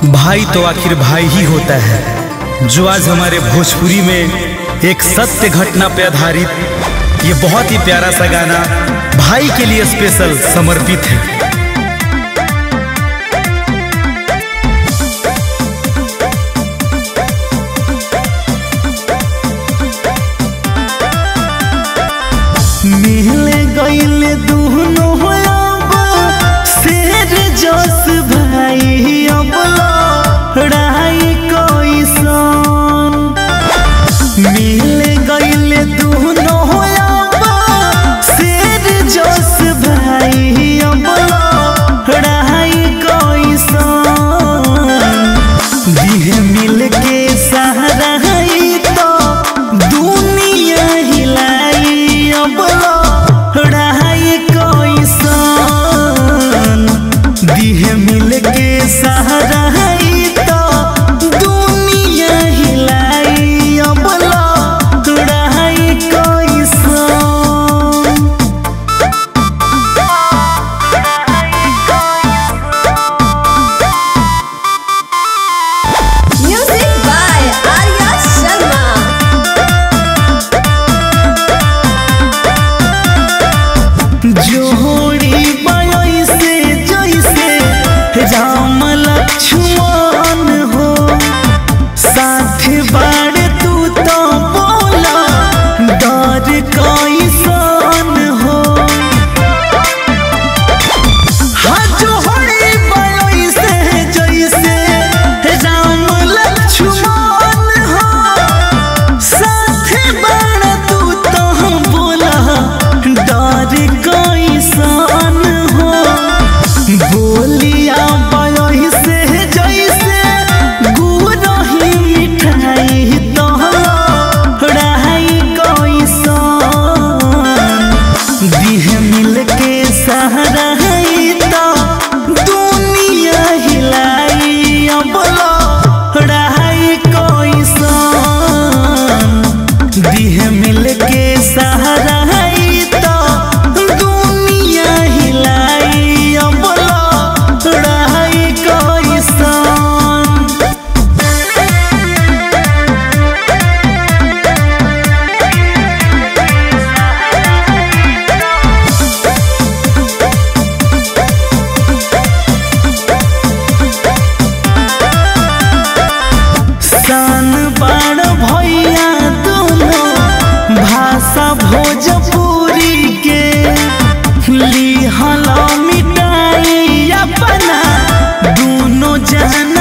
भाई तो आखिर भाई ही होता है। जो आज हमारे भोजपुरी में एक सत्य घटना पे आधारित ये बहुत ही प्यारा सा गाना भाई के लिए स्पेशल समर्पित है। मिल गइल दुनो शेर जोश भाई अब लड़ाई कैसन। मिल गइल दुनो शेर जोश भाई अब लड़ाई कैसन। दिह मिल के सहारा तो दुनिया हिलाई अब लड़ाई कैसन। दिह मिल के सहारा तो दुनिया हिलाई अब लड़ाई कैसन। Music by Arya Sharma. जोड़ी बयोई से जैसे राम लक्ष्मण हो। साथ बाड़ तू तो बोला डर कैसन हो। हाँ जोड़ी बयोई से जैसे राम लक्ष्मण हो। साथ बाड़ तू तो बोला डर कैसन हो। बोलिया बयोही से जैसे गुरही मिठाई तो लड़ाई कैसन। दिह मिल के सहारा तो दुनिया हिलाई अब लड़ाई कैसन। दिह मिल के सहारा तो दुनिया हिलाई अब लड़ाई कैसन। सान बाड़ भैया दोनों भाषा भोजपुरी के लिहला मिटाई अपना दोनों जाना